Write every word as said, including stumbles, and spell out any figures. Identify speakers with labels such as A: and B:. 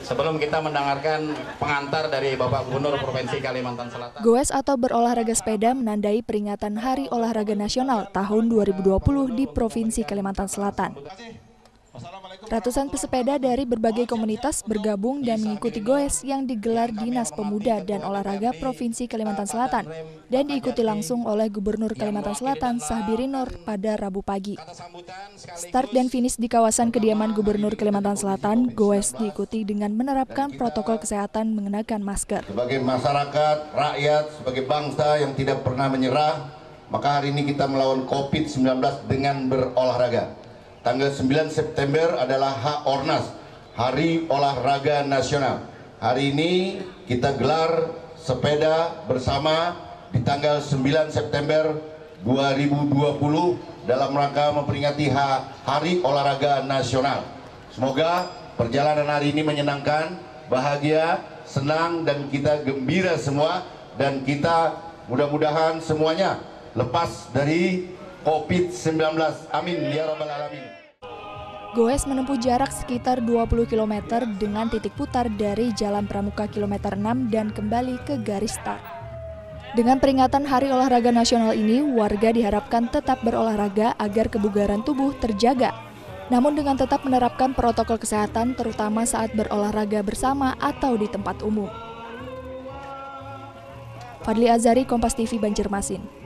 A: Sebelum kita mendengarkan pengantar dari Bapak Gubernur Provinsi Kalimantan Selatan.
B: Goes atau berolahraga sepeda menandai peringatan Hari Olahraga Nasional tahun dua ribu dua puluh di Provinsi Kalimantan Selatan. Ratusan pesepeda dari berbagai komunitas bergabung dan mengikuti goes yang digelar Dinas Pemuda dan Olahraga Provinsi Kalimantan Selatan dan diikuti langsung oleh Gubernur Kalimantan Selatan Sahbiri Nur pada Rabu pagi. Start dan finish di kawasan kediaman Gubernur Kalimantan Selatan, goes diikuti dengan menerapkan protokol kesehatan mengenakan masker.
C: Sebagai masyarakat, rakyat, sebagai bangsa yang tidak pernah menyerah, maka hari ini kita melawan COVID sembilan belas dengan berolahraga. Tanggal sembilan September adalah H O R N A S, Hari Olahraga Nasional. Hari ini kita gelar sepeda bersama di tanggal sembilan September dua ribu dua puluh dalam rangka memperingati Hari Olahraga Nasional. Semoga perjalanan hari ini menyenangkan, bahagia, senang, dan kita gembira semua. Dan kita mudah-mudahan semuanya lepas dari COVID sembilan belas. Amin ya rabbal alamin.
B: Goes menempuh jarak sekitar dua puluh kilometer dengan titik putar dari Jalan Pramuka kilometer enam dan kembali ke garis start. Dengan peringatan Hari Olahraga Nasional ini, warga diharapkan tetap berolahraga agar kebugaran tubuh terjaga. Namun dengan tetap menerapkan protokol kesehatan terutama saat berolahraga bersama atau di tempat umum. Fadli Azari, Kompas T V, Banjarmasin.